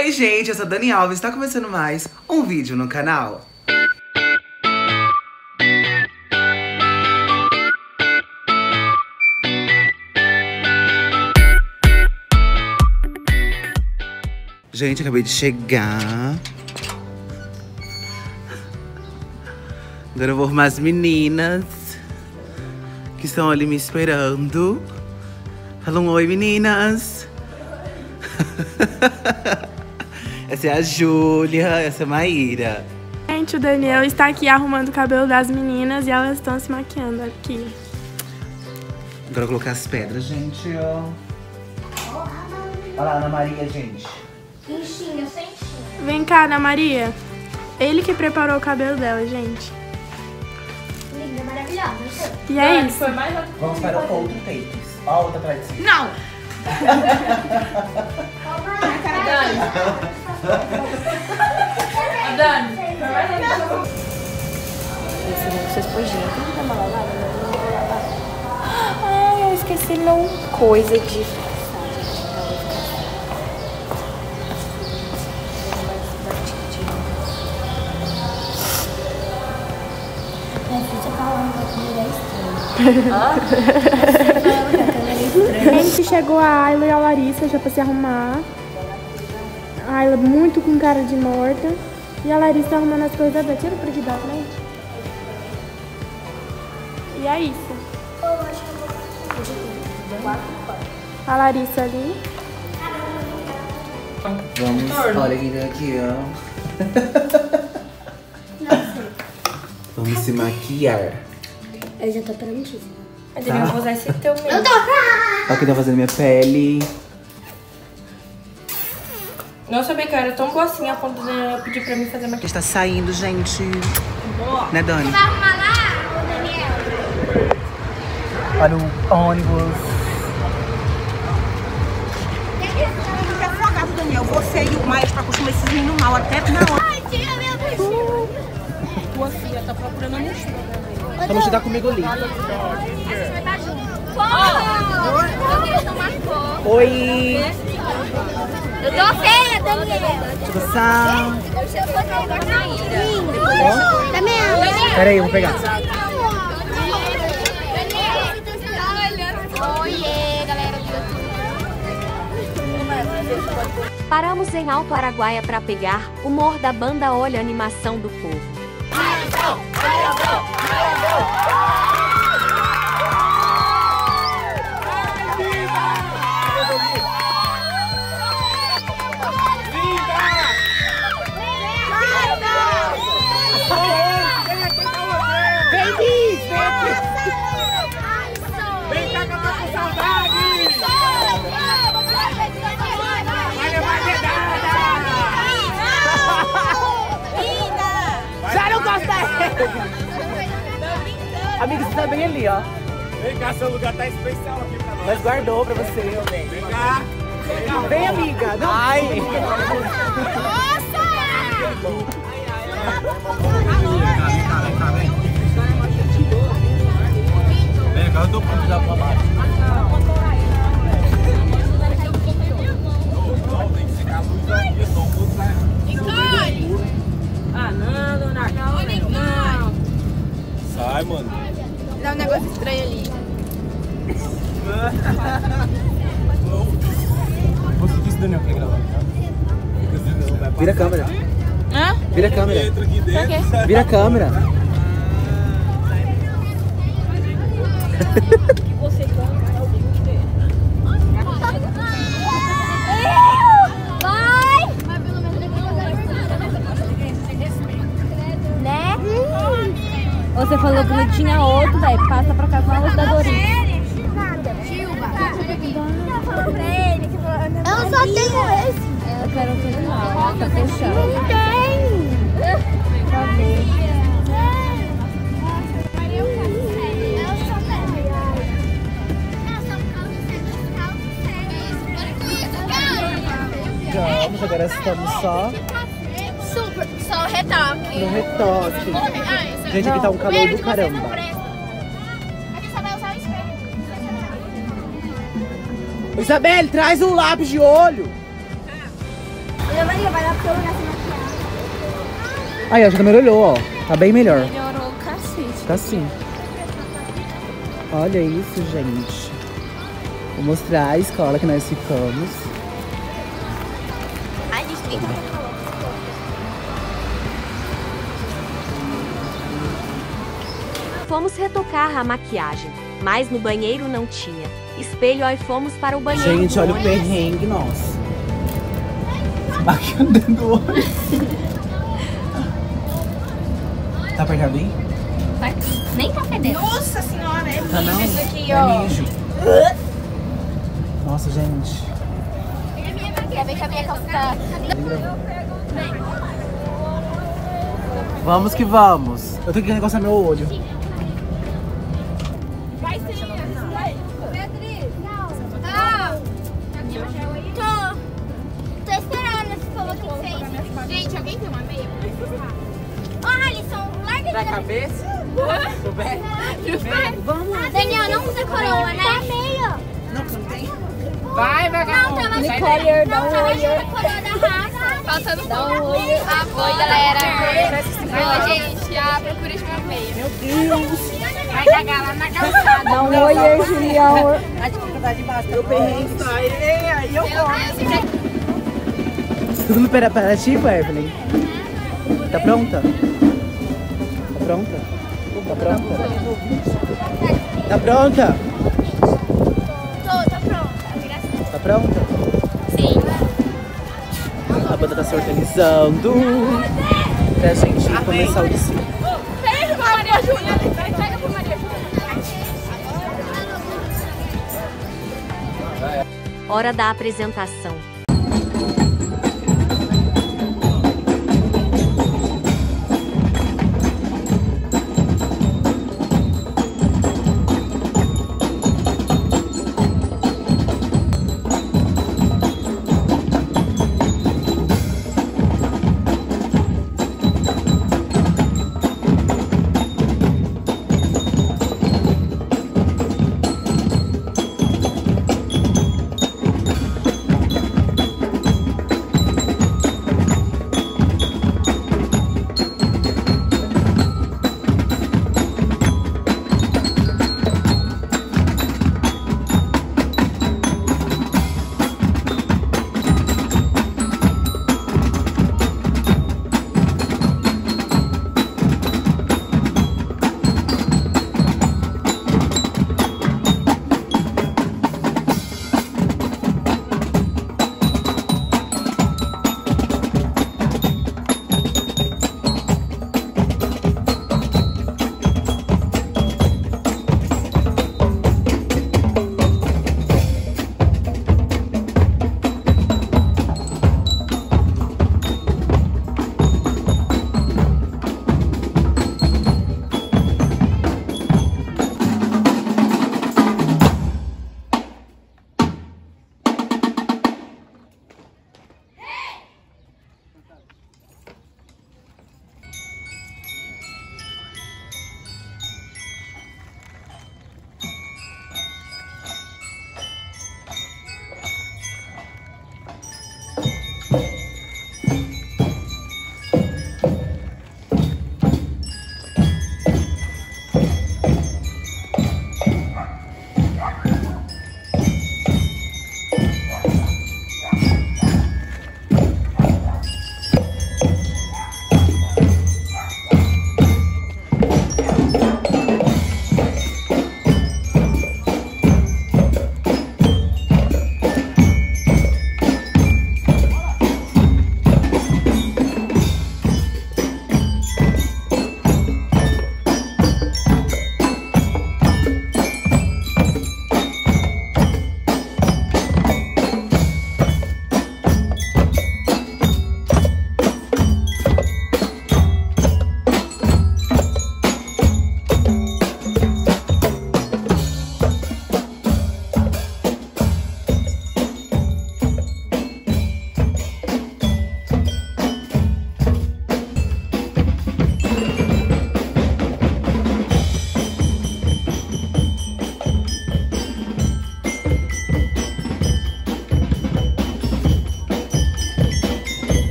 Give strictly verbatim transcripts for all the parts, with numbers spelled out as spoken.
Oi, gente, eu sou a Dani Alves, tá começando mais um vídeo no canal. Gente, acabei de chegar. Agora eu vou arrumar as meninas que estão ali me esperando. Falam oi, meninas. Essa é a Júlia, essa é a Maíra. Gente, o Daniel está aqui arrumando o cabelo das meninas e elas estão se maquiando aqui. Agora eu vou colocar as pedras, gente, ó. Olha lá, Ana Maria, gente. Quentinho, sentinho. Vem cá, Ana Maria. Ele que preparou o cabelo dela, gente. Linda, maravilhosa. E é isso. Vamos para o outro takes. Ó, a outra atrás de si. Não! Dani. Vocês podiam. Tem que dar uma lavada? Ai, eu esqueci não coisa de Gente, chegou a Ayla e a Larissa já pra se arrumar. A Ayla muito com cara de morta. E a Larissa arrumando as coisas dela. Tira pra da frente. E é isso. A Larissa ali. Vamos, olha quem tá aqui, ó. Vamos se maquiar. Eu já tô prontíssima. Eu devia usar esse teu mesmo. Eu tô. Olha quem tá fazendo minha pele. Não sabia que eu era tão boa assim a ponto de eu pedir pra mim fazer maquiagem. Está saindo, gente. Boa. Né, Dani? Vai arrumar lá, Daniel? Olha o ônibus. Daniel, você e o Maestro acostumam esses meninos mal até na hora. Ai, tira meu vestido. Tua filha tá procurando a mochila. Vamos chegar comigo ali. A gente vai estar junto. Pô! Eu não marcou. Oi! Eu tô feia, Daniel. Tchau. Deixa eu botar agora na ira. Daniel. Pera aí, eu vou pegar. Oiê, galera do YouTube. Paramos em Alto Araguaia para pegar o humor da banda Olha a Animação do Povo. Vem cá que eu tô com saudade! Vai levar dedada! Já não gosta dele! Amigo, você tá bem ali, ó. Vem cá, seu lugar tá especial aqui pra nós. Nós guardou pra você. Vem cá! Vem, amiga. Não. Ai! Nossa! Vem cá, eu tô pronto já pra baixo. Tem que ficar a luz aqui, eu tô um pouco saindo. Ah, não, dona Cláudia, não. Sai, mano. Dá um negócio estranho ali. Você disse, Daniel, que gravar. Vira a câmera. Hã? Vira a câmera. Entra aqui dentro. Vira a câmera. Vai! Né? Você falou que não tinha outro, velho. Passa pra casa lá da Dorinha. Eu só tenho esse. Eu quero um terminal, tá fechando. Não tem. Vamos, agora estamos só Super, só retoque. no retoque. Gente, aqui tá um calor do caramba. A gente só vai usar o espelho. Isabelle, traz um lápis de olho. Ana Maria, vai lá pro seu lugar se maquiar. Aí, ó, já melhorou, ó. Tá bem melhor. Melhorou o cacete. Tá sim. Olha isso, gente. Vou mostrar a escola que nós ficamos. Ai, gente, tem que Fomos retocar a maquiagem, mas no banheiro não tinha. Espelho, aí fomos para o banheiro. Gente, do olha o ônibus. perrengue, nossa. Maquiando dentro do olho. Tá apertado aí? Vai. Nem tá fedendo. Nossa senhora, é Tá não? isso aqui, É ó. mijo. Nossa, gente. Quer ver que a minha calça tá... Vamos que vamos. Eu tenho que negociar meu olho. Vai sim. Beatriz. Ah. Tô. Tô esperando esse povo aqui fez. Gente, alguém tem uma meia? Ô, Alisson, larga de... Da cabeça? Do pé? Vamos. Daniel, não usa coroa, né? meia. Não, você não tem? Vai, Não, vagabundo. tava Nicole, dá um tava olho. achando a coroa da raça. Faltando Dá um olho. Ah, foi, galera. Ó, gente, a procura de uma meia. Meu Deus. Vai cagar lá na calçada. Dá um olho, Julião. A dificuldade basta. Eu perrengue só. Aí eu corro. Tudo no preparativo, Evelyn? Tá pronta? Tá pronta? Tá pronta? Tá pronta? Tô, tá pronta. Tá pronta? Sim. A banda tá se organizando pra gente começar o desfile. Pega pra Maria Júlia. Pega pra Maria Júlia. Hora da apresentação.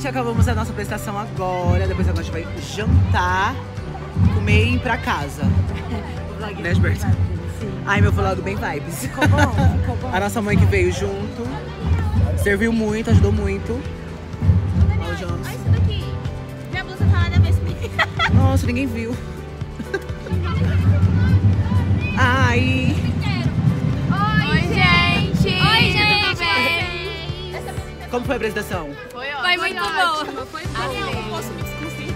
gente, acabamos a nossa apresentação agora. Depois agora a gente vai jantar, comer e ir pra casa. Né, Gilberto? Ai, meu vlog bem vibes. Ficou bom, ficou bom. A nossa mãe que veio junto, serviu muito, ajudou muito. Olha o Jonas. Olha isso daqui. Minha blusa tá lá da vez. Nossa, ninguém viu. Ai. Oi, gente. Oi, gente. Tudo bem? Como foi a apresentação? Foi ótimo. Foi muito boa. Foi boa. Eu posso me desconstruir.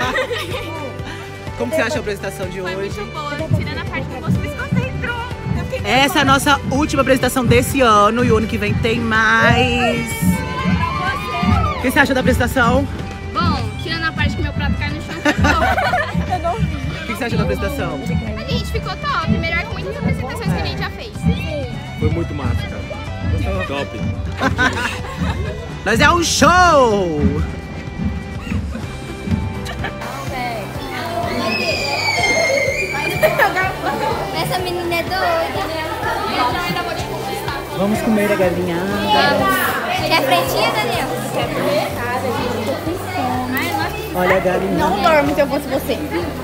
Como você acha a apresentação de Foi hoje? muito boa. Tirando a parte que o moço me desconcentrou. Eu fiquei muito Essa é a nossa última apresentação desse ano e o ano que vem tem mais. O que você acha da apresentação? bom. Tirando a parte que meu prato cai no chão, foi bom. O que você acha da apresentação? A gente ficou top. Melhor que muitas apresentações que a gente já fez. Foi muito massa, cara. Top. Nós é um show! Essa menina é doida. Eu ainda vou te conquistar. Vamos comer a galinhada. Quer pretinha, Daniel? Olha a galinhada. Não dorme se eu fosse você.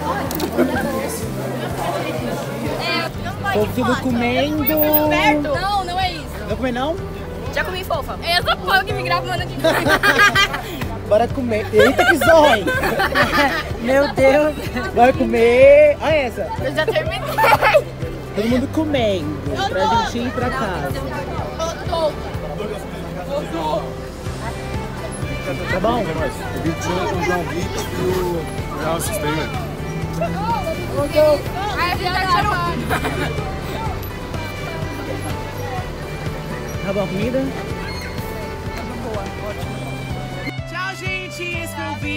O povo tudo comendo. Não, não é isso. Vai comer não? Já comi fofa. É essa fofa que me grava mandando aqui. Bora comer. Eita que zói! Meu Deus! Bora comer. Olha essa. Eu já terminei. Todo mundo comendo. Pra gente ir pra casa. Tá bom? O Vitinho, o João Vitor e o Real Assistente. Ai, a vida tá chamando. Tá bom a comida? Boa, ótimo. Tchau, gente! Esse foi o vídeo.